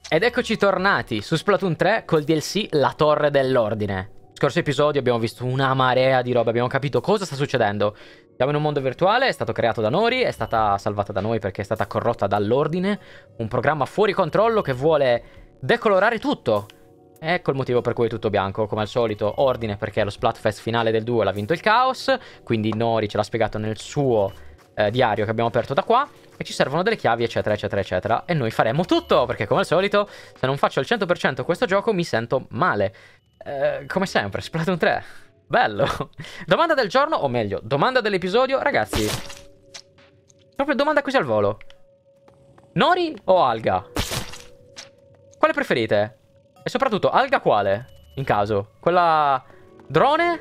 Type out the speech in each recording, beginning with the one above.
Ed eccoci tornati su Splatoon 3 col DLC La Torre dell'Ordine. Scorso episodio abbiamo visto una marea di roba, abbiamo capito cosa sta succedendo. Siamo in un mondo virtuale, è stato creato da Nori, è stata salvata da noi perché è stata corrotta dall'Ordine, un programma fuori controllo che vuole decolorare tutto. Ecco il motivo per cui è tutto bianco, come al solito. Ordine perché lo Splatfest finale del duo l'ha vinto il Chaos, quindi Nori ce l'ha spiegato nel suo diario che abbiamo aperto da qua. E ci servono delle chiavi, eccetera, eccetera, eccetera. E noi faremo tutto, perché come al solito, se non faccio al 100% questo gioco, mi sento male. Come sempre, Splatoon 3. Bello. Domanda del giorno, o meglio, domanda dell'episodio. Ragazzi, proprio domanda così al volo. Nori o alga? Quale preferite? E soprattutto, alga quale? In caso, quella drone?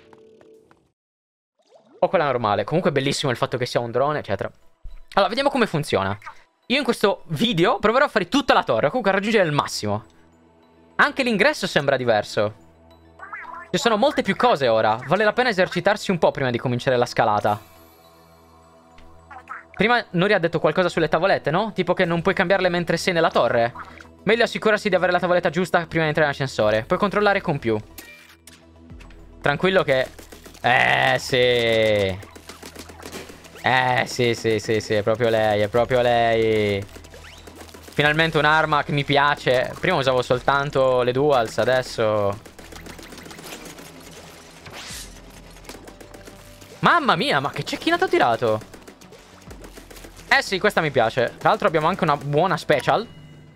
O quella normale? Comunque è bellissimo il fatto che sia un drone, eccetera. Allora, vediamo come funziona. Io in questo video proverò a fare tutta la torre, comunque a raggiungere il massimo. Anche l'ingresso sembra diverso. Ci sono molte più cose ora. Vale la pena esercitarsi un po' prima di cominciare la scalata. Prima Nori ha detto qualcosa sulle tavolette, no? Tipo che non puoi cambiarle mentre sei nella torre. Meglio assicurarsi di avere la tavoletta giusta prima di entrare in ascensore. Puoi controllare con più. Tranquillo che... sì... sì, è proprio lei, è proprio lei. Finalmente un'arma che mi piace. Prima usavo soltanto le duals, adesso... Mamma mia, ma che cecchinata ho tirato. Sì, questa mi piace. Tra l'altro abbiamo anche una buona special.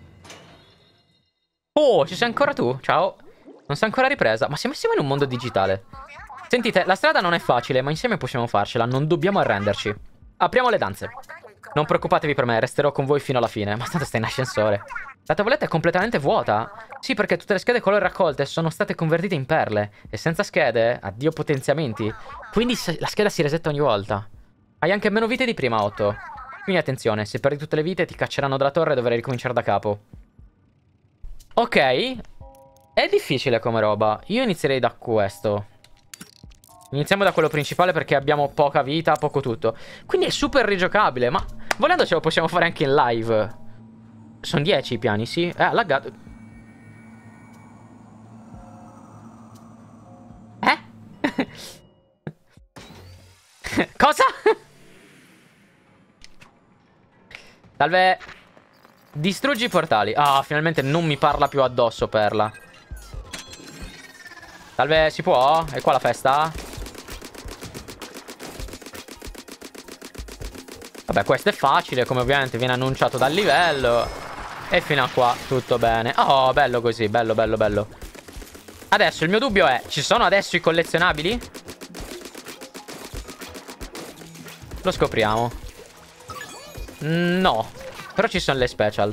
Oh, ci sei ancora tu? Ciao. Non si è ancora ripresa. Ma siamo in un mondo digitale. Sentite, la strada non è facile, ma insieme possiamo farcela. Non dobbiamo arrenderci. Apriamo le danze. Non preoccupatevi per me, resterò con voi fino alla fine. Ma tanto stai in ascensore. La tavoletta è completamente vuota. Sì, perché tutte le schede colore raccolte sono state convertite in perle. E senza schede, addio potenziamenti. Quindi la scheda si resetta ogni volta. Hai anche meno vite di prima, 8. Quindi attenzione, se perdi tutte le vite ti cacceranno dalla torre e dovrai ricominciare da capo. Ok. È difficile come roba. Io inizierei da questo. Iniziamo da quello principale perché abbiamo poca vita, poco tutto. Quindi è super rigiocabile, ma volendo ce lo possiamo fare anche in live. Sono 10 i piani, sì. Ha laggato. Cosa? Salve. Distruggi i portali. Ah, finalmente non mi parla più addosso, Perla. Salve, si può? È qua la festa? Vabbè, questo è facile, come ovviamente viene annunciato dal livello. E fino a qua tutto bene. Oh, bello così, bello, bello, bello. Adesso il mio dubbio è, ci sono adesso i collezionabili? Lo scopriamo. No, però ci sono le special.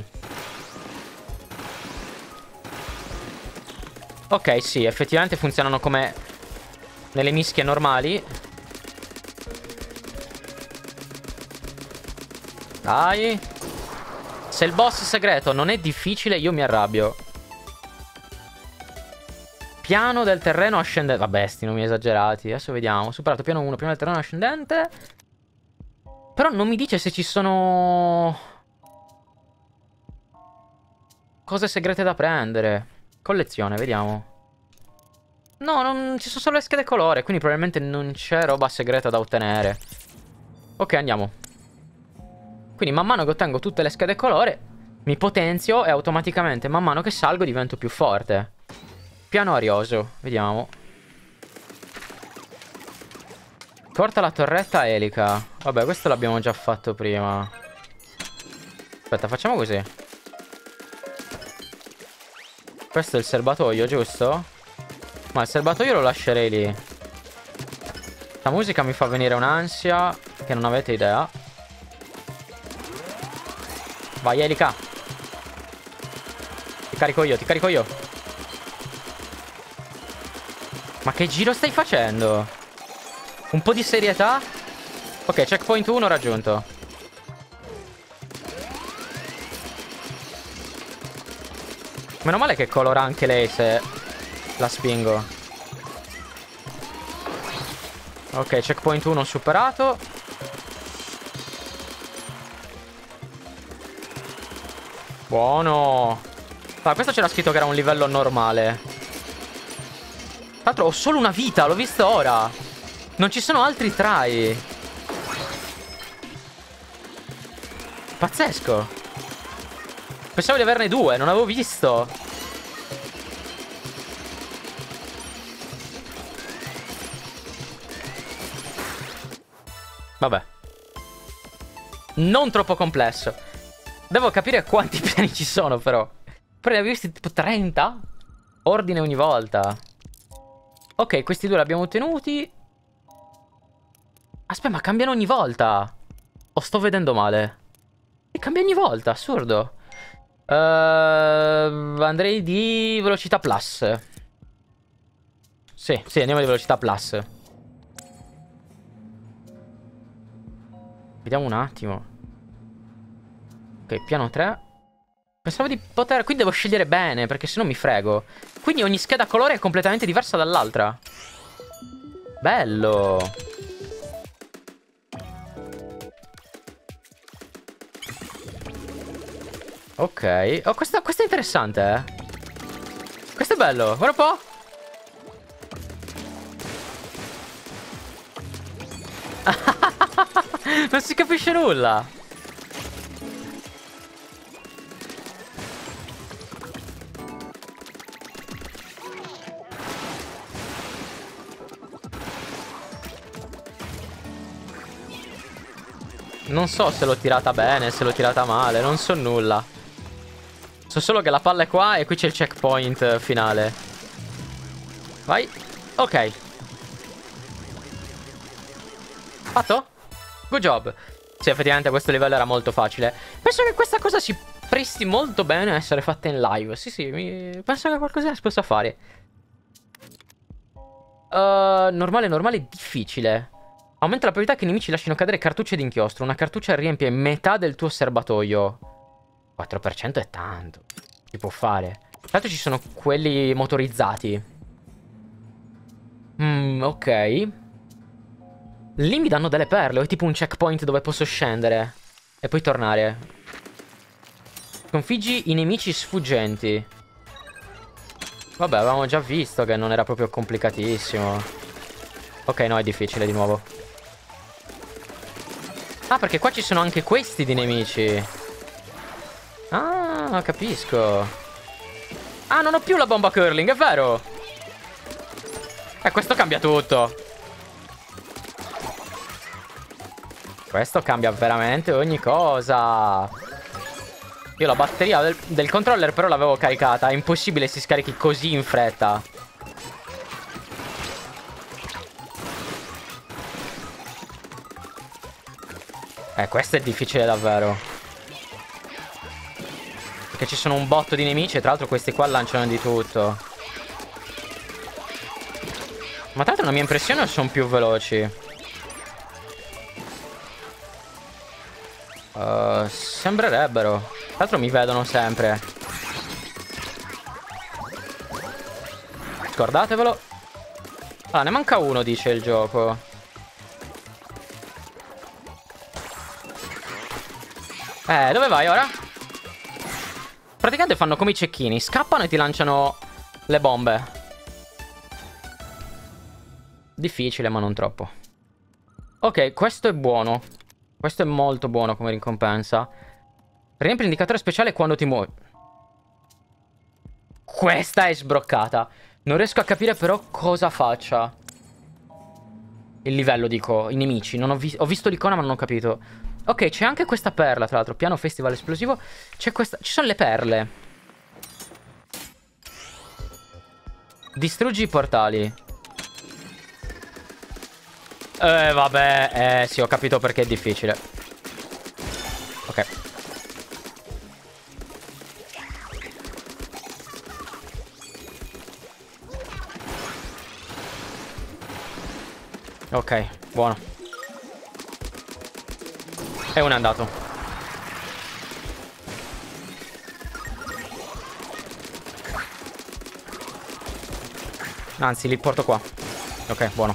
Ok, sì, effettivamente funzionano come nelle mischie normali. Dai. Se il boss segreto non è difficile, io mi arrabbio. Piano del terreno ascendente. Vabbè, sti nomi esagerati. Adesso vediamo. Superato piano 1, piano del terreno ascendente. Però non mi dice se ci sono cose segrete da prendere. Collezione, vediamo. No, non ci sono solo le schede colore, quindi probabilmente non c'è roba segreta da ottenere. Ok, andiamo. Quindi man mano che ottengo tutte le schede colore mi potenzio e automaticamente man mano che salgo divento più forte. Piano arioso, vediamo. Porta la torretta elica. Vabbè, questo l'abbiamo già fatto prima. Aspetta, facciamo così. Questo è il serbatoio, giusto? Ma il serbatoio lo lascerei lì. La musica mi fa venire un'ansia che non avete idea. Vai, elica. Ti carico io, ti carico io. Ma che giro stai facendo? Un po' di serietà. Ok, checkpoint 1 raggiunto. Meno male che colora anche lei se la spingo. Ok, checkpoint 1 superato. Buono. Ah, questo c'era scritto che era un livello normale. Tra l'altro ho solo una vita, l'ho visto ora. Non ci sono altri try. Pazzesco. Pensavo di averne due, non avevo visto. Vabbè. Non troppo complesso. Devo capire quanti piani ci sono, però. Però ne abbiamo visti tipo 30? Ordine ogni volta. Ok, questi due li abbiamo ottenuti. Aspetta, ma cambiano ogni volta. O sto vedendo male? E cambia ogni volta, assurdo. Andrei di velocità plus. Sì, andiamo di velocità plus. Vediamo un attimo. Ok, piano 3. Pensavo di poter... Qui devo scegliere bene, perché sennò mi frego. Quindi ogni scheda colore è completamente diversa dall'altra. Bello. Ok. Oh, questo è interessante, eh. Questo è bello. Guarda un po'. Non si capisce nulla. Non so se l'ho tirata bene, se l'ho tirata male. Non so nulla. So solo che la palla è qua e qui c'è il checkpoint finale. Vai. Ok. Fatto? Good job. Sì, effettivamente questo livello era molto facile. Penso che questa cosa si presti molto bene a essere fatta in live. Sì, penso che qualcosa si possa fare. Normale, difficile. Aumenta la probabilità che i nemici lasciano cadere cartucce d'inchiostro. Una cartuccia riempie metà del tuo serbatoio. 4% è tanto. Si può fare. Tra l'altro ci sono quelli motorizzati. Ok. Lì mi danno delle perle. O è tipo un checkpoint dove posso scendere e poi tornare. Sconfiggi i nemici sfuggenti. Vabbè, avevamo già visto che non era proprio complicatissimo. Ok, no, è difficile di nuovo. Ah, perché qua ci sono anche questi di nemici. Ah, capisco. Ah, non ho più la bomba curling, è vero. Questo cambia tutto. Questo cambia veramente ogni cosa. Io la batteria del controller però l'avevo caricata. È impossibile si scarichi così in fretta. Questo è difficile davvero. Perché ci sono un botto di nemici e tra l'altro questi qua lanciano di tutto. Ma tra l'altro la mia impressione sono più veloci. Sembrerebbero. Tra l'altro mi vedono sempre. Scordatevelo. Ah, ne manca uno, dice il gioco. Dove vai ora? Praticamente fanno come i cecchini. Scappano e ti lanciano le bombe. Difficile, ma non troppo. Ok, questo è buono. Questo è molto buono come ricompensa. Riempie l'indicatore speciale quando ti muovi. Questa è sbroccata. Non riesco a capire però cosa faccia. Il livello, dico. I nemici. Non ho visto l'icona ma non ho capito. Ok, c'è anche questa perla, tra l'altro. Piano festival esplosivo. C'è questa... Ci sono le perle. Distruggi i portali. Vabbè. Sì, ho capito perché è difficile. Ok. Ok, buono. E uno è andato. Anzi, li porto qua. Ok, buono.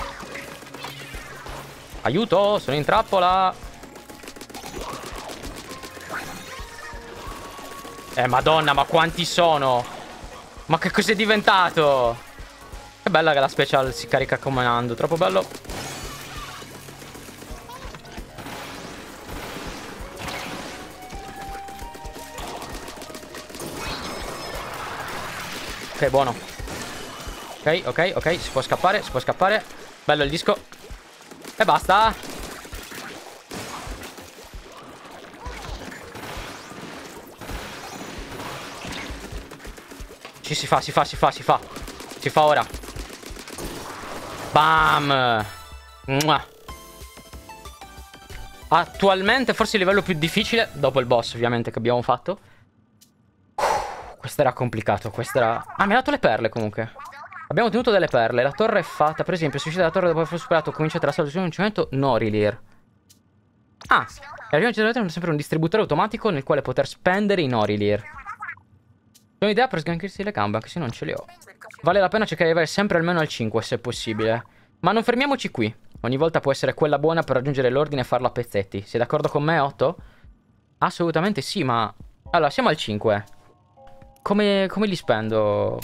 Aiuto, sono in trappola. Madonna, ma quanti sono? Ma che cos'è diventato? Che bella che la special si carica comandando. Troppo bello. Ok, buono. Ok, ok, ok. Si può scappare, si può scappare. Bello il disco. E basta. Ci si fa, si fa, si fa, si fa. Si fa ora. Bam. Mua. Attualmente forse il livello più difficile, dopo il boss ovviamente che abbiamo fatto. Questo era complicato, questo era... Ah, mi ha dato le perle comunque. Abbiamo ottenuto delle perle. La torre è fatta, per esempio, se uscite dalla torre dopo aver superato, cominciate la soluzione di un cemento Norilir. Ah, e arriva generatore è sempre un distributore automatico nel quale poter spendere i Norilir. Ho un'idea per sgancirsi le gambe, anche se non ce le ho. Vale la pena cercare di arrivare sempre almeno al 5, se possibile. Ma non fermiamoci qui. Ogni volta può essere quella buona per raggiungere l'ordine e farlo a pezzetti. Sei d'accordo con me, Otto? Assolutamente sì, ma... Allora, siamo al 5. Come li spendo?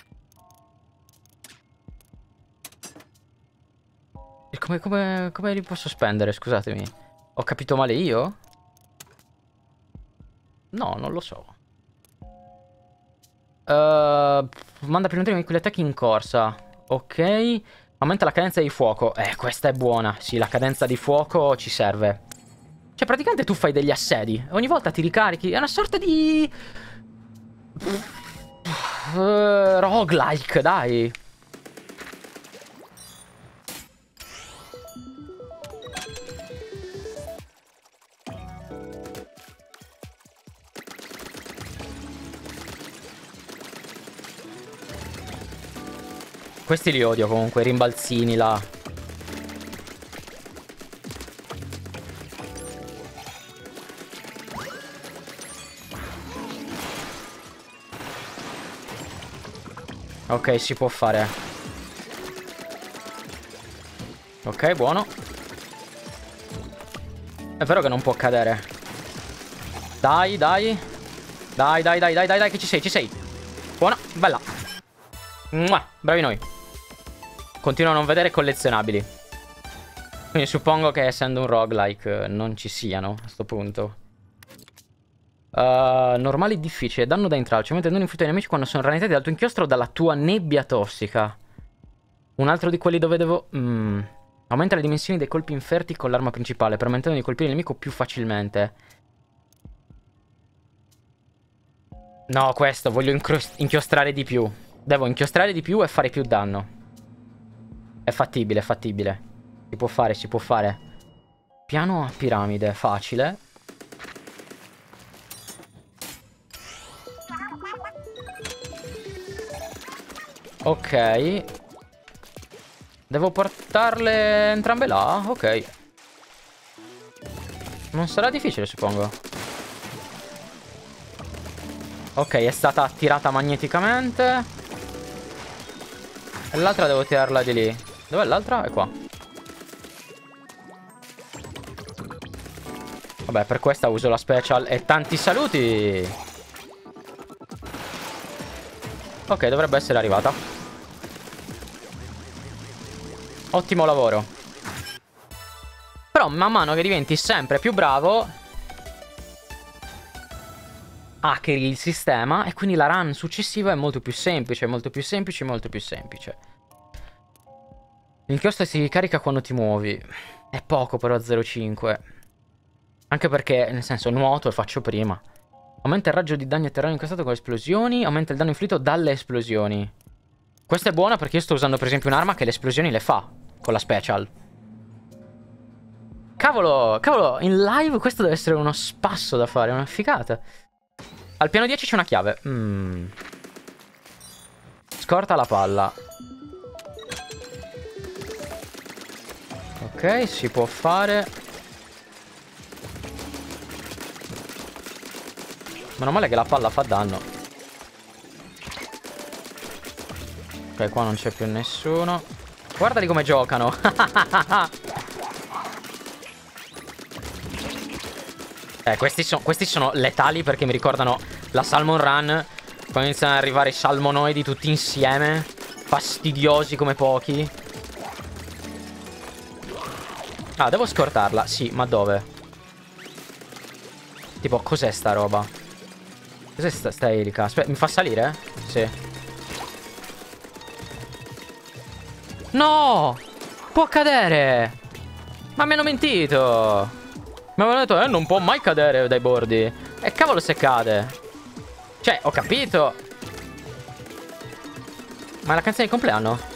Come li posso spendere, scusatemi? Ho capito male io? No, non lo so. Manda prima di quegli attacchi in corsa. Ok. Aumenta la cadenza di fuoco. Questa è buona. Sì, la cadenza di fuoco ci serve. Cioè, praticamente tu fai degli assedi. Ogni volta ti ricarichi. È una sorta di... roguelike, dai. Questi li odio comunque, i rimbalzini là. Ok, si può fare. Ok, buono. È vero che non può cadere. Dai, dai. Dai, dai, dai, dai, dai, dai, che ci sei, ci sei. Buona, bella. Mua, bravi noi. Continuo a non vedere collezionabili. Quindi suppongo che essendo un roguelike non ci siano a sto punto. Normale difficile. Danno da intralcio. Mentre non inflitto ai nemici quando sono ranitati dal tuo inchiostro dalla tua nebbia tossica. Un altro di quelli dove devo... Aumenta le dimensioni dei colpi inferti con l'arma principale, permettendo di colpire il nemico più facilmente. No, questo. Voglio inchiostrare di più. Devo inchiostrare di più e fare più danno. È fattibile, è fattibile. Si può fare, si può fare. Piano a piramide, facile. Ok. Devo portarle entrambe là? Ok. Non sarà difficile, suppongo. Ok, è stata attirata magneticamente. E l'altra devo tirarla di lì. Dov'è l'altra? È qua. Vabbè, per questa uso la special. E tanti saluti. Ok, dovrebbe essere arrivata. Ottimo lavoro. Però man mano che diventi sempre più bravo, hackeri il sistema e quindi la run successiva è molto più semplice, molto più semplice, molto più semplice. L'inchiostro si carica quando ti muovi. È poco però 0,5. Anche perché, nel senso, nuoto e faccio prima. Aumenta il raggio di danno a terreno incastrato con le esplosioni. Aumenta il danno inflitto dalle esplosioni. Questa è buona perché io sto usando per esempio un'arma che le esplosioni le fa con la special. Cavolo, cavolo, in live questo deve essere uno spasso da fare, una figata. Al piano 10 c'è una chiave. Scorta la palla. Ok, si può fare. Meno male che la palla fa danno. Ok, qua non c'è più nessuno. Guardali come giocano. Questi sono letali perché mi ricordano la Salmon Run. Quando iniziano ad arrivare i salmonoidi tutti insieme. Fastidiosi come pochi. Ah, devo scortarla. Sì, ma dove? Tipo, cos'è sta roba? Cos'è sta elica? Aspetta, mi fa salire? Sì. No! Può cadere! Ma mi hanno mentito! Mi avevano detto, non può mai cadere dai bordi. E cavolo se cade. Cioè, ho capito. Ma è la canzone di compleanno?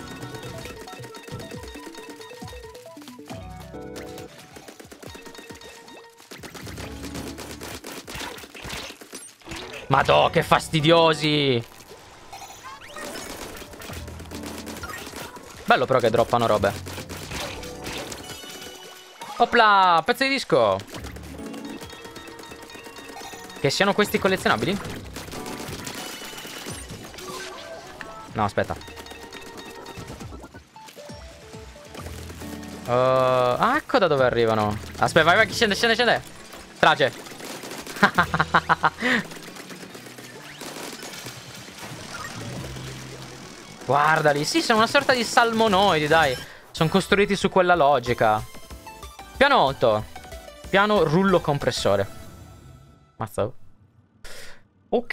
Madò, che fastidiosi! Bello però che droppano robe. Opla, pezzo di disco. Che siano questi collezionabili? No, aspetta. Ah, ecco da dove arrivano. Aspetta, vai, vai, scende, scende, scende. Strage. Guardali, sì, sono una sorta di salmonoidi, dai. Sono costruiti su quella logica. Piano 8. Piano rullo compressore. Mazza. Ok.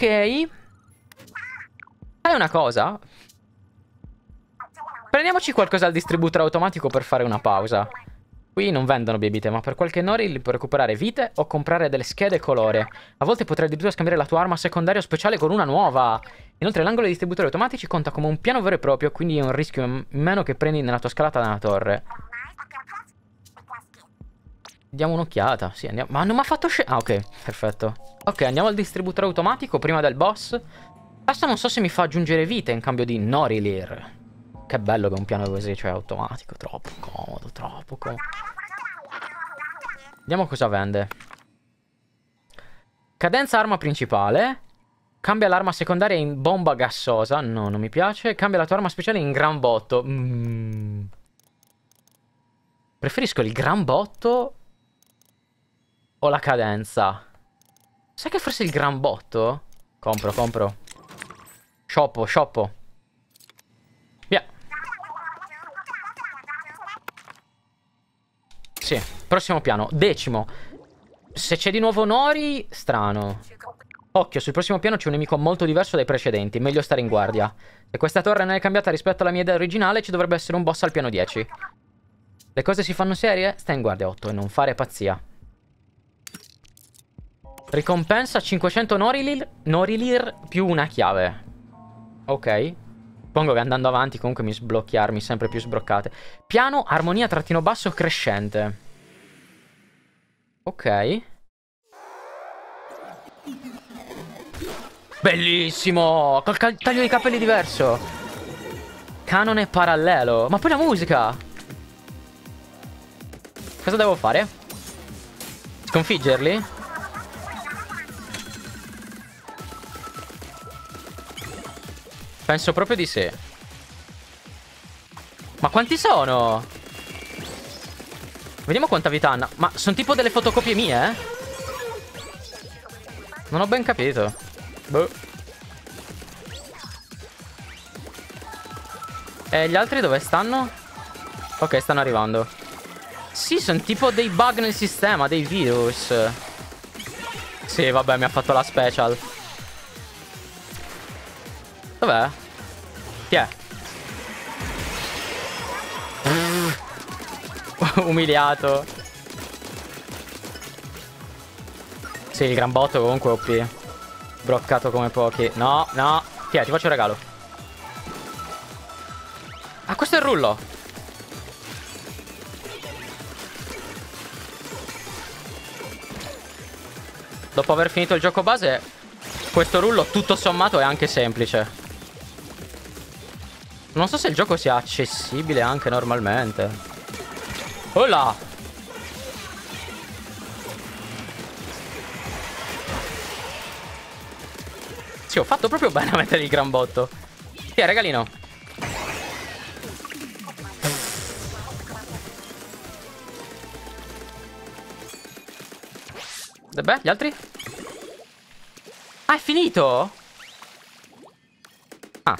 Fai una cosa. Prendiamoci qualcosa al distributore automatico per fare una pausa. Qui non vendono bibite, ma per qualche Nori li puoi recuperare vite o comprare delle schede colore. A volte potrai addirittura scambiare la tua arma secondaria o speciale con una nuova. Inoltre l'angolo dei distributori automatici conta come un piano vero e proprio, quindi è un rischio in meno che prendi nella tua scalata nella torre. Diamo un'occhiata, sì, andiamo. Ma non mi ha fatto scegliere. Ah, ok, perfetto. Ok, andiamo al distributore automatico prima del boss. Basta, non so se mi fa aggiungere vite in cambio di Norilir. Che bello che un piano così, cioè automatico. Troppo comodo, troppo comodo. Vediamo cosa vende. Cadenza arma principale. Cambia l'arma secondaria in bomba gassosa. No, non mi piace. Cambia la tua arma speciale in gran botto. Preferisco il gran botto o la cadenza? Sai che forse il gran botto? Compro, compro. Shoppo, shoppo. Via. Sì, prossimo piano. 10°. Se c'è di nuovo Nori, strano. Occhio, sul prossimo piano c'è un nemico molto diverso dai precedenti. Meglio stare in guardia. Se questa torre non è cambiata rispetto alla mia idea originale, ci dovrebbe essere un boss al piano 10. Le cose si fanno serie? Stai in guardia 8 e non fare pazzia. Ricompensa 500 Norilir più una chiave. Ok. Suppongo che andando avanti comunque mi sblocchi sempre più sbloccate. Piano armonia trattino basso crescente. Ok. Bellissimo! Col taglio di capelli diverso. Canone parallelo. Ma poi la musica. Cosa devo fare? Sconfiggerli? Penso proprio di sì. Ma quanti sono? Vediamo quanta vita hanno. Ma sono tipo delle fotocopie mie, eh? Non ho ben capito. Boh. E gli altri dove stanno? Ok, stanno arrivando. Sì, sono tipo dei bug nel sistema, dei virus. Sì, vabbè, mi ha fatto la special. Dov'è? Chi è? Umiliato. Sì, il gran botto comunque OP. Broccato come pochi. No, no. Chi è? Ti faccio un regalo. Ah, questo è il rullo. Dopo aver finito il gioco base, questo rullo tutto sommato è anche semplice. Non so se il gioco sia accessibile anche normalmente. Oh là! Sì, ho fatto proprio bene a mettere il gran botto. Chi è, regalino? Beh, gli altri? Ah, è finito? Ah.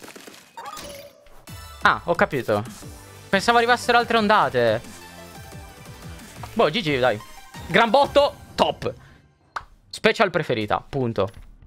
Ah, ho capito. Pensavo arrivassero altre ondate. Boh, GG, dai. Gran botto, top. Special preferita, punto.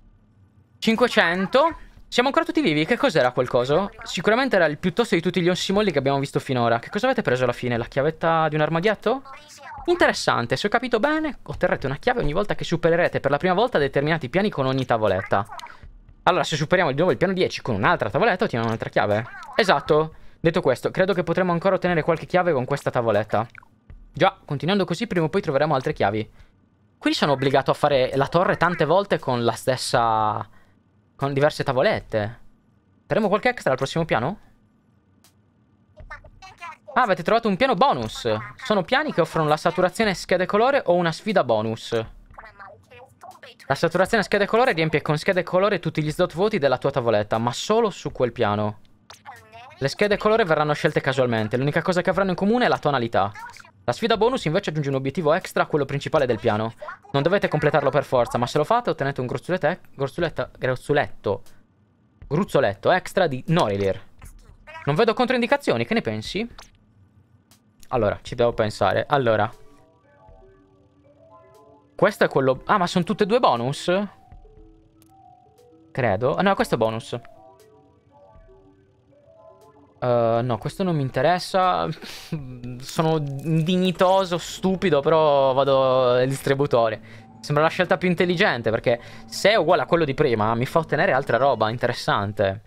500. Siamo ancora tutti vivi. Che cos'era quel coso? Sicuramente era il piuttosto di tutti gli ossimolli che abbiamo visto finora. Che cosa avete preso alla fine? La chiavetta di un armadietto? Interessante, se ho capito bene, otterrete una chiave ogni volta che supererete per la prima volta determinati piani con ogni tavoletta. Allora, se superiamo di nuovo il piano 10 con un'altra tavoletta, otteniamo un'altra chiave. Esatto. Detto questo, credo che potremo ancora ottenere qualche chiave con questa tavoletta. Già, continuando così, prima o poi troveremo altre chiavi. Quindi sono obbligato a fare la torre tante volte con la stessa... con diverse tavolette. Faremo qualche extra al prossimo piano? Ah, avete trovato un piano bonus. Sono piani che offrono la saturazione schede colore o una sfida bonus. La saturazione schede colore riempie con schede colore tutti gli slot vuoti della tua tavoletta, ma solo su quel piano. Le schede colore verranno scelte casualmente, l'unica cosa che avranno in comune è la tonalità. La sfida bonus invece aggiunge un obiettivo extra a quello principale del piano. Non dovete completarlo per forza, ma se lo fate ottenete un gruzzoletto extra di Norilir. Non vedo controindicazioni, che ne pensi? Allora, ci devo pensare. Allora, questo è quello... Ah, ma sono tutte e due bonus? Credo. Ah, no, questo è bonus. No, questo non mi interessa. Sono dignitoso, stupido, però vado al distributore. Sembra la scelta più intelligente, perché se è uguale a quello di prima, mi fa ottenere altra roba interessante.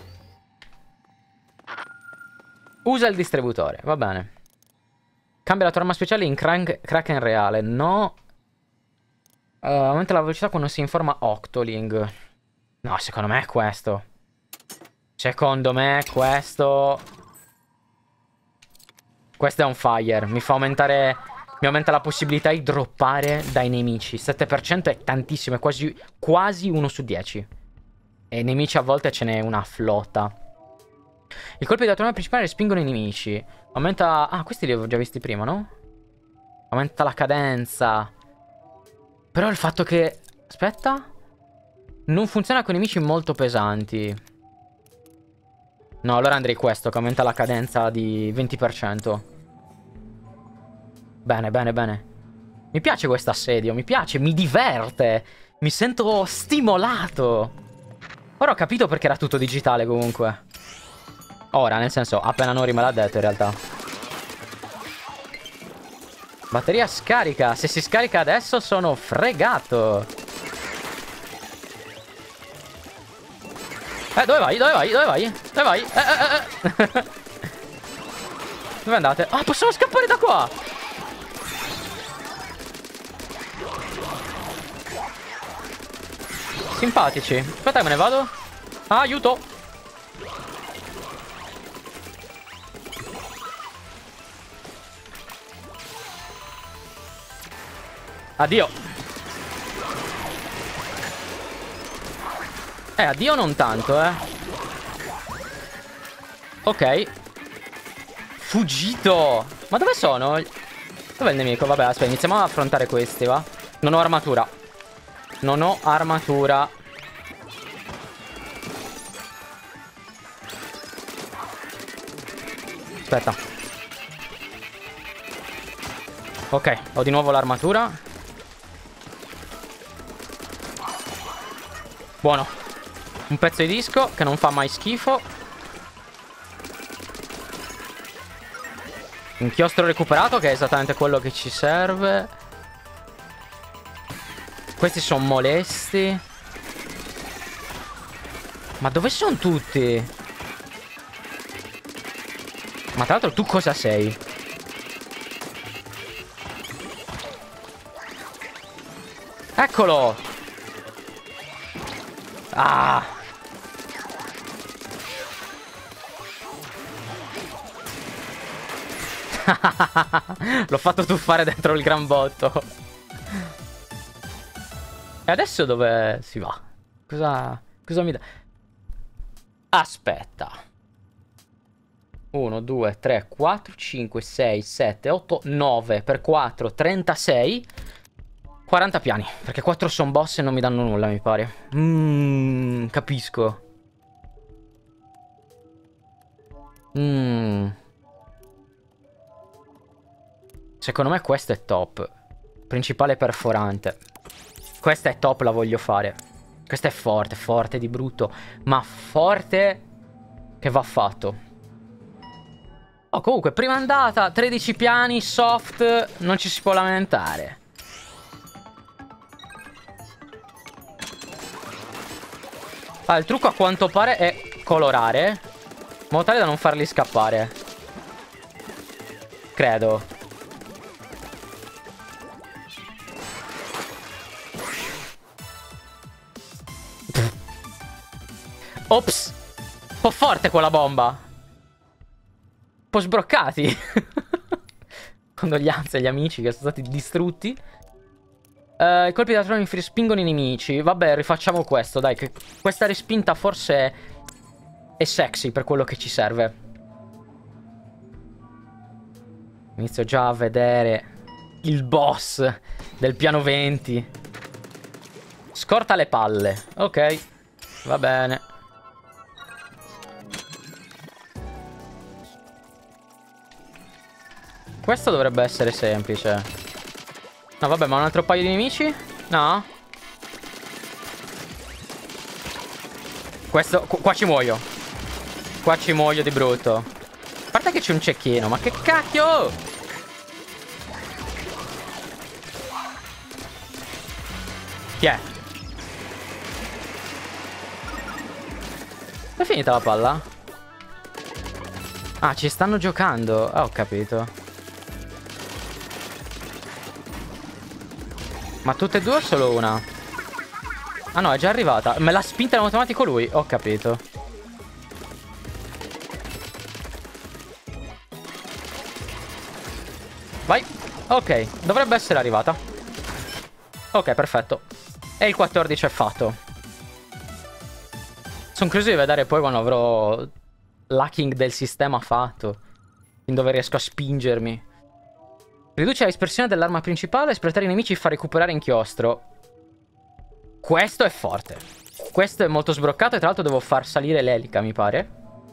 Usa il distributore, va bene. Cambia la tua arma speciale in Kraken reale. No. Aumenta la velocità quando si informa Octoling. No, secondo me è questo. Secondo me è questo. Questo è un fire. Mi fa aumentare... Mi aumenta la possibilità di droppare dai nemici. 7% è tantissimo, è quasi 1 su 10. E i nemici a volte ce n'è una flotta. I colpi della tua arma principale respingono i nemici. Aumenta... Ah, questi li avevo già visti prima, no? Aumenta la cadenza. Però il fatto che... Aspetta. Non funziona con nemici molto pesanti. No, allora andrei questo, che aumenta la cadenza di 20%. Bene, bene, bene. Mi piace questo assedio, mi piace, mi diverte. Mi sento stimolato. Ora ho capito perché era tutto digitale comunque. Ora, nel senso, appena Nori me l'ha detto in realtà. Batteria scarica. Se si scarica adesso sono fregato. Dove vai? Dove vai? Dove vai? Dove vai? Dove andate? Ah, possiamo scappare da qua! Simpatici. Aspetta che me ne vado. Ah, aiuto! Addio. Addio non tanto, Ok. Fuggito. Ma dove sono? Dov'è il nemico? Vabbè, aspetta, iniziamo ad affrontare questi, va? Non ho armatura. Non ho armatura. Aspetta. Ok, ho di nuovo l'armatura. Buono. Un pezzo di disco che non fa mai schifo. Inchiostro recuperato, che è esattamente quello che ci serve. Questi sono molesti. Ma dove sono tutti? Ma tra l'altro tu cosa sei? Eccolo! Ah! L'ho fatto tuffare dentro il gran botto. E adesso dove si va? Cosa mi dà? Aspetta. 1, 2, 3, 4, 5, 6, 7, 8, 9 per 4, 36. 40 piani, perché 4 sono boss e non mi danno nulla, mi pare. Capisco. Secondo me questo è top. Principale perforante. Questa è top, la voglio fare. Questa è forte, forte di brutto. Ma forte che va fatto. Oh, comunque, prima andata, 13 piani, soft, non ci si può lamentare. Ah, il trucco a quanto pare è colorare, in modo tale da non farli scappare. Credo. Ops. Un po' forte quella bomba. Un po' sbroccati. Condoglianze agli amici che sono stati distrutti. I colpi da trono spingono i nemici. Vabbè, rifacciamo questo, dai, che questa respinta forse è sexy per quello che ci serve. Inizio già a vedere il boss del piano 20. Scorta le palle. Ok, va bene. Questo dovrebbe essere semplice. No, vabbè, ma un altro paio di nemici? No? Questo... Qua ci muoio. Qua ci muoio di brutto. A parte che c'è un cecchino, ma che cacchio! Chi è? È finita la palla? Ah, ci stanno giocando. Ah, ho capito. Ma tutte e due o solo una? Ah no, è già arrivata. Me l'ha spinta in automatico lui. Ho capito. Vai. Ok, dovrebbe essere arrivata. Ok, perfetto. E il 14 è fatto. Sono curioso di vedere poi quando avrò l'hacking del sistema fatto. In dove riesco a spingermi. Riduce la dispersione dell'arma principale, espletare i nemici e fa recuperare inchiostro. Questo è forte. Questo è molto sbroccato e tra l'altro devo far salire l'elica, mi pare.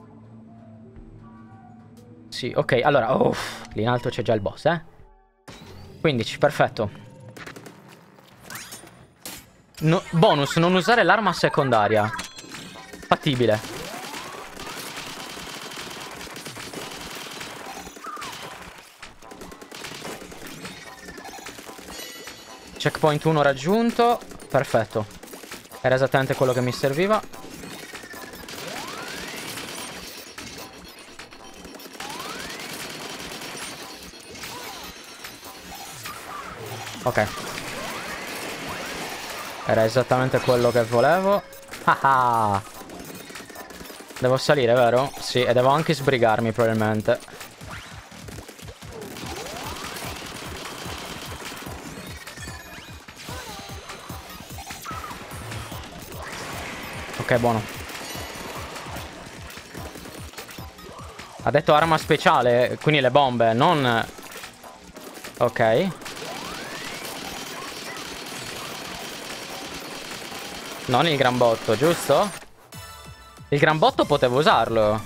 Sì, ok, allora, lì in alto c'è già il boss, 15, perfetto. No, bonus, non usare l'arma secondaria. Fattibile. Checkpoint 1 raggiunto. Perfetto. Era esattamente quello che mi serviva. Ok. Era esattamente quello che volevo. Ah. Devo salire, vero? Sì, e devo anche sbrigarmi probabilmente. Ok, buono. Ha detto arma speciale, quindi le bombe, non... Ok. Non il gran botto, giusto? Il gran botto potevo usarlo.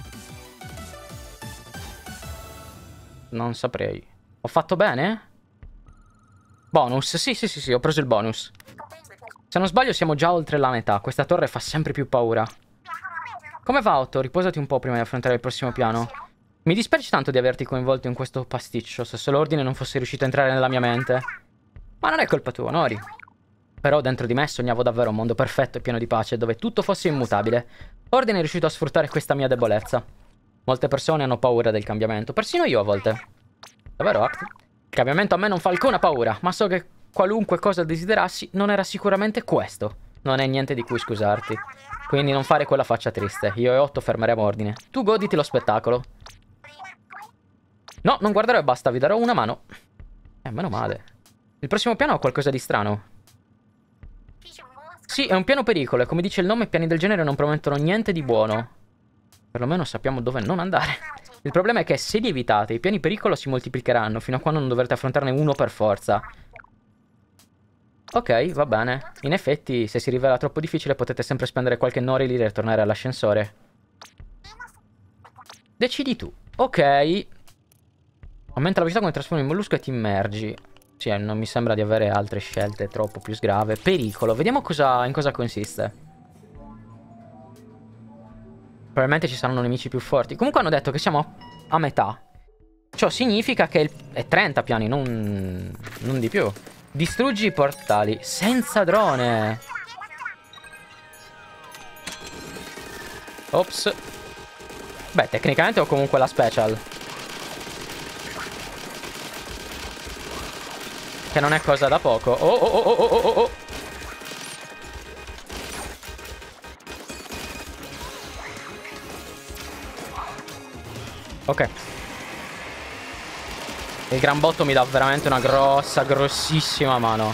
Non saprei. Ho fatto bene? Bonus? Sì, ho preso il bonus. Se non sbaglio siamo già oltre la metà. Questa torre fa sempre più paura. Come va, Otto? Riposati un po' prima di affrontare il prossimo piano. Mi dispiace tanto di averti coinvolto in questo pasticcio. Se solo Ordine non fosse riuscito a entrare nella mia mente. Ma non è colpa tua, Nori. Però dentro di me sognavo davvero un mondo perfetto e pieno di pace, dove tutto fosse immutabile. Ordine è riuscito a sfruttare questa mia debolezza. Molte persone hanno paura del cambiamento, persino io a volte. Davvero, Act? Il cambiamento a me non fa alcuna paura, ma so che qualunque cosa desiderassi non era sicuramente questo. Non è niente di cui scusarti. Quindi non fare quella faccia triste. Io e Otto fermeremo Ordine. Tu goditi lo spettacolo. No, non guarderò e basta, vi darò una mano. Meno male. Il prossimo piano ha qualcosa di strano. Sì, è un piano pericolo e come dice il nome, piani del genere non promettono niente di buono. Perlomeno sappiamo dove non andare. Il problema è che se li evitate, i piani pericolo si moltiplicheranno fino a quando non dovrete affrontarne uno per forza. Ok, va bene. In effetti, se si rivela troppo difficile, potete sempre spendere qualche Nori lì e tornare all'ascensore. Decidi tu. Ok. Aumenta la velocità quando trasformi il mollusco e ti immergi. Sì, non mi sembra di avere altre scelte troppo più sgrave. Pericolo. Vediamo in cosa consiste. Probabilmente ci saranno nemici più forti. Comunque hanno detto che siamo a metà. Ciò significa che è 30 piani, non di più. Distruggi i portali senza drone. Ops. Beh, tecnicamente ho comunque la special. Che non è cosa da poco. Oh, oh, oh, oh, oh, oh, oh. Ok. Il gran botto mi dà veramente una grossissima mano.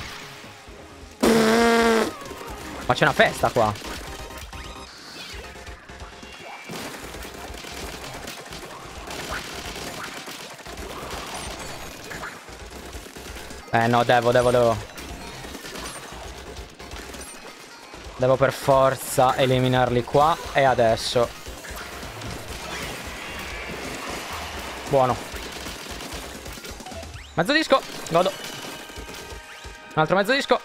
Ma c'è una festa qua. No, devo. Devo per forza eliminarli qua. E adesso. Buono. Mezzo disco. Godo. Un altro mezzo disco.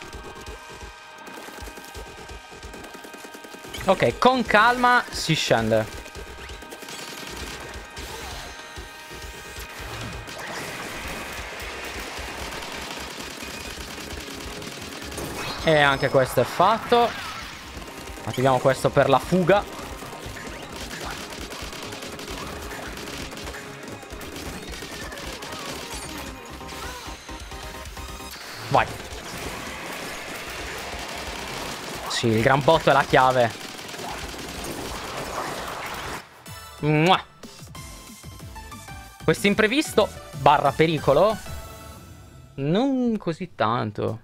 Ok, con calma si scende. E anche questo è fatto. Attiviamo questo per la fuga. Vai. Sì, il gran botto è la chiave. Mua. Questo imprevisto barra pericolo non così tanto.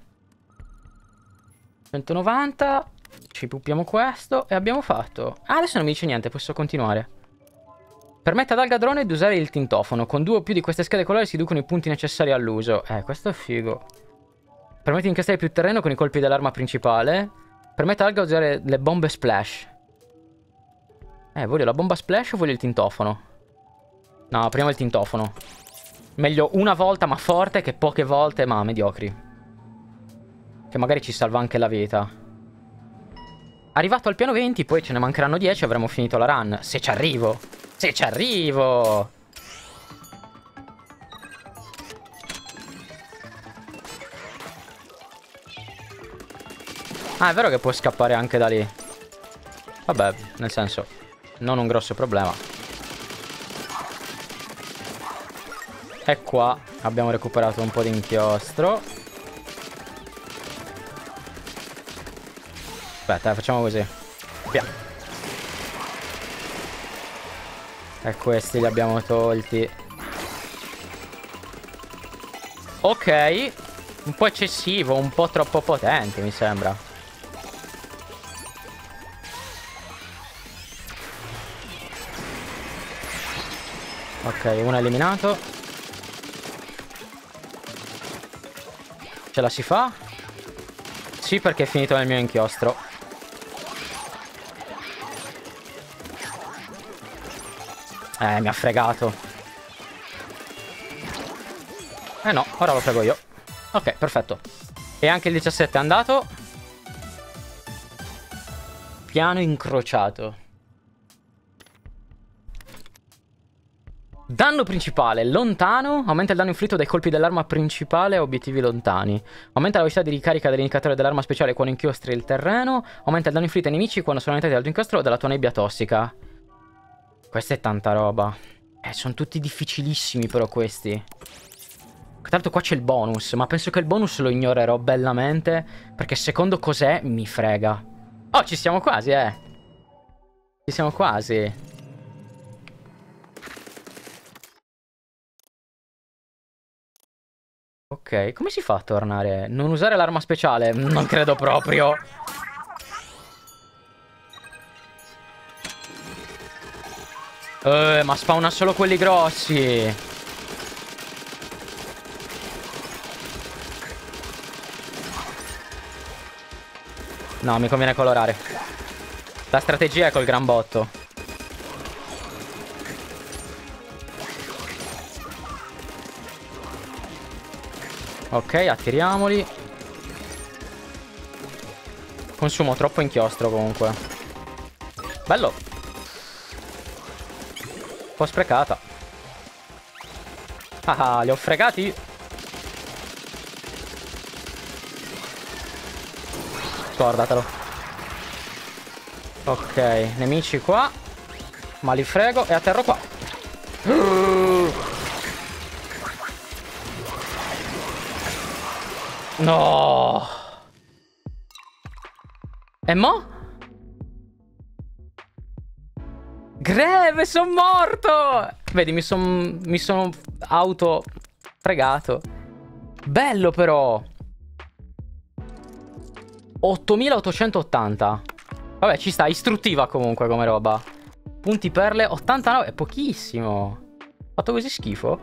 190. Ci puppiamo questo e abbiamo fatto. Ah, adesso non mi dice niente, posso continuare. Permette ad Algadrone di usare il tintofono. Con 2 o più di queste schede colori si riducono i punti necessari all'uso. Questo è figo. Permette di incastrare più terreno con i colpi dell'arma principale. Permette ad Alga di usare le bombe splash. Voglio la bomba splash o voglio il tintofono? No, prima il tintofono. Meglio una volta ma forte che poche volte ma mediocri. Che magari ci salva anche la vita. Arrivato al piano 20, poi ce ne mancheranno 10 e avremo finito la run. Se ci arrivo! Se ci arrivo! Ah, è vero che può scappare anche da lì. Vabbè, nel senso, non un grosso problema. E qua abbiamo recuperato un po' di inchiostro. Aspetta, facciamo così. Via. E questi li abbiamo tolti. Ok. Un po' eccessivo, un po' troppo potente, mi sembra. Ok, uno eliminato. Ce la si fa? Sì, perché è finito nel mio inchiostro. Mi ha fregato. No, ora lo frego io. Ok, perfetto. E anche il 17 è andato. Piano incrociato. Danno principale, lontano. Aumenta il danno inflitto dai colpi dell'arma principale a obiettivi lontani. Aumenta la velocità di ricarica dell'indicatore dell'arma speciale quando inchiostri il terreno. Aumenta il danno inflitto ai nemici quando sono aumentati dal tuo inchiostro o dalla tua nebbia tossica. Questa è tanta roba. Sono tutti difficilissimi però questi. Tra l'altro qua c'è il bonus, ma penso che il bonus lo ignorerò bellamente, perché secondo cos'è mi frega. Oh, ci siamo quasi, Ci siamo quasi. Ok, come si fa a tornare? Non usare l'arma speciale? Non credo proprio. Ma spawna solo quelli grossi. No, mi conviene colorare. La strategia è col gran botto. Ok, attiriamoli. Consumo troppo inchiostro comunque. Bello. Un po' sprecata. Ah, li ho fregati. Scordatelo. Ok, nemici qua. Ma li frego e atterro qua. No. E mo? Greve, sono morto! Vedi, mi sono auto fregato. Bello però. 8880. Vabbè, ci sta, istruttiva comunque come roba. Punti perle, 89, è pochissimo. Ho fatto così schifo?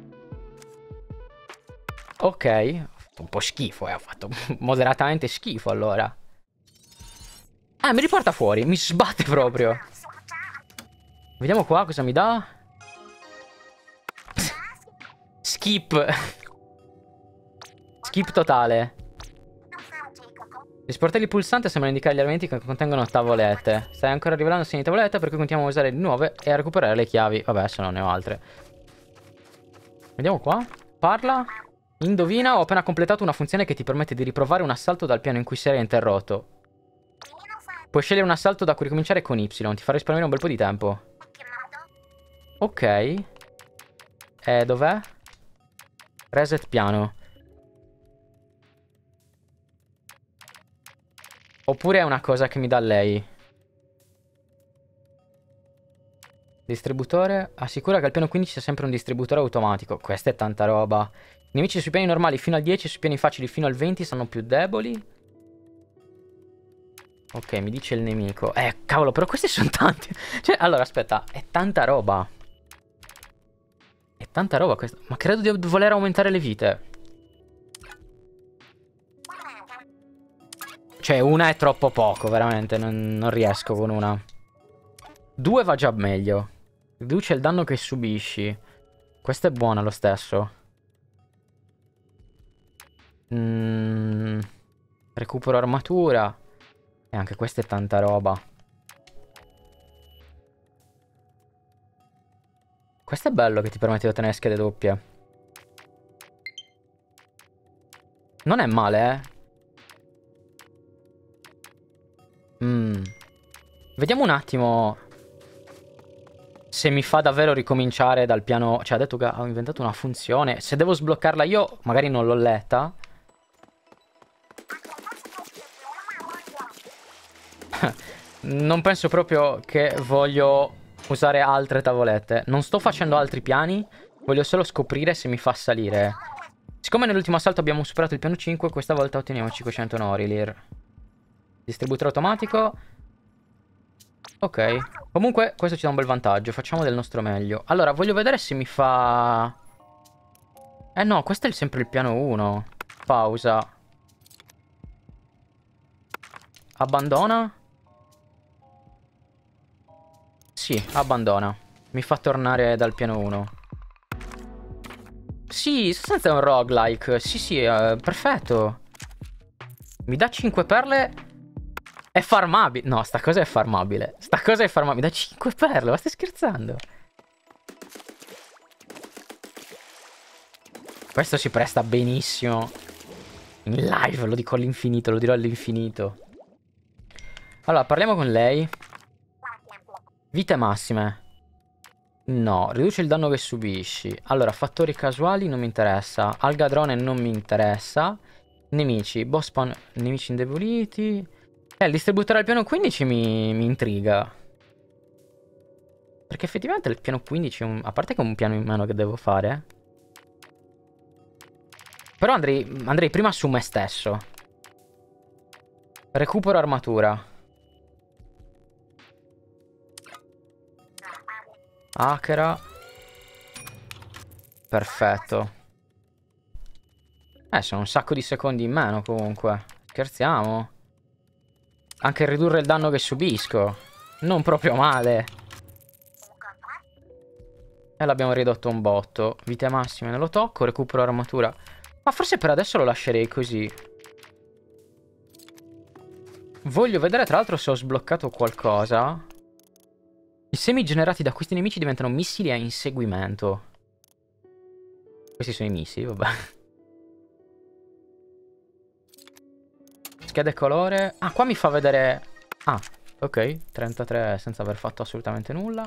Ok, ho fatto un po' schifo, ho fatto moderatamente schifo allora. Ah, mi riporta fuori, mi sbatte proprio. Vediamo qua cosa mi dà. Skip. Skip totale. Gli sportelli pulsanti sembrano indicare gli elementi che contengono tavolette. Stai ancora rivelando segni di tavolette, per cui continuiamo a usare le nuove e a recuperare le chiavi. Vabbè, se non ne ho altre. Vediamo qua. Parla. Indovina, ho appena completato una funzione che ti permette di riprovare un assalto dal piano in cui si era interrotto. Puoi scegliere un assalto da cui ricominciare con Y. Ti fa risparmiare un bel po' di tempo. Ok. Dov'è? Reset piano. Oppure è una cosa che mi dà lei. Distributore. Assicura che al piano 15 sia sempre un distributore automatico. Questa è tanta roba. I nemici sui piani normali fino al 10 e sui piani facili fino al 20 sono più deboli. Ok, mi dice il nemico. Cavolo, però questi sono tanti. Cioè, allora, aspetta. È tanta roba. È tanta roba questa. Ma credo di voler aumentare le vite. Cioè, una è troppo poco, veramente. Non riesco con una. 2 va già meglio. Riduce il danno che subisci. Questa è buona lo stesso. Recupero armatura. E anche questa è tanta roba. Questo è bello che ti permette di ottenere schede doppie. Non è male, Vediamo un attimo se mi fa davvero ricominciare dal piano. Cioè, ha detto che ho inventato una funzione. Se devo sbloccarla io, magari non l'ho letta. Non penso proprio che voglio usare altre tavolette. Non sto facendo altri piani. Voglio solo scoprire se mi fa salire. Siccome nell'ultimo assalto abbiamo superato il piano 5, questa volta otteniamo 500 Norilir. Distributore automatico. Ok. Comunque questo ci dà un bel vantaggio. Facciamo del nostro meglio. Allora, voglio vedere se mi fa... no, questo è sempre il piano 1. Pausa. Abbandona. Sì, abbandona. Mi fa tornare dal piano 1. Sì, sostanza è un roguelike. Sì, perfetto. Mi dà 5 perle. È farmabile. No, sta cosa è farmabile. Sta cosa è farmabile. Mi dà 5 perle, ma stai scherzando? Questo si presta benissimo. In live, lo dico all'infinito, lo dirò all'infinito. Allora, parliamo con lei. Vite massime. No, riduce il danno che subisci. Allora, fattori casuali non mi interessa. Algadrone non mi interessa. Nemici, boss spawn, nemici indeboliti. Il distributore al piano 15 mi intriga. Perché effettivamente il piano 15 è a parte che è un piano in meno che devo fare. Però andrei prima su me stesso. Recupero armatura. Hackera. Perfetto. Sono un sacco di secondi in meno comunque. Scherziamo. Anche ridurre il danno che subisco. Non proprio male. E l'abbiamo ridotto un botto. Vite massime non lo tocco, recupero armatura. Ma forse per adesso lo lascerei così. Voglio vedere tra l'altro se ho sbloccato qualcosa. I semi generati da questi nemici diventano missili a inseguimento. Questi sono i missili, vabbè. Schede colore. Ah, qua mi fa vedere... Ah, ok. 33 senza aver fatto assolutamente nulla.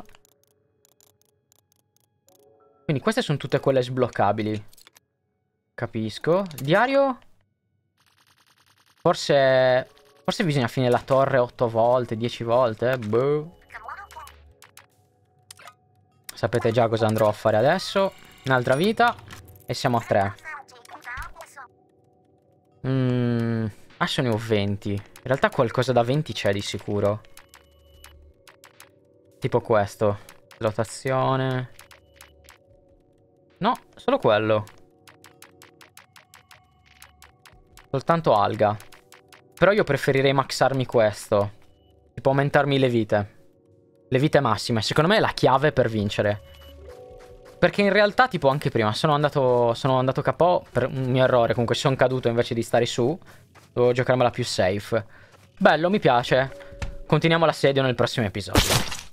Quindi queste sono tutte quelle sbloccabili. Capisco. Diario? Forse bisogna finire la torre 8 volte, 10 volte. Boh. Sapete già cosa andrò a fare adesso. Un'altra vita. E siamo a 3. Adesso ne ho 20. In realtà qualcosa da 20 c'è di sicuro. Tipo questo. Rotazione. No, solo quello. Soltanto alga. Però io preferirei maxarmi questo. Tipo aumentarmi le vite. Le vite massime. Secondo me è la chiave per vincere. Perché in realtà tipo anche prima sono andato KO per un mio errore. Comunque sono caduto invece di stare su. Devo giocarmela più safe. Bello, mi piace. Continuiamo l'assedio nel prossimo episodio.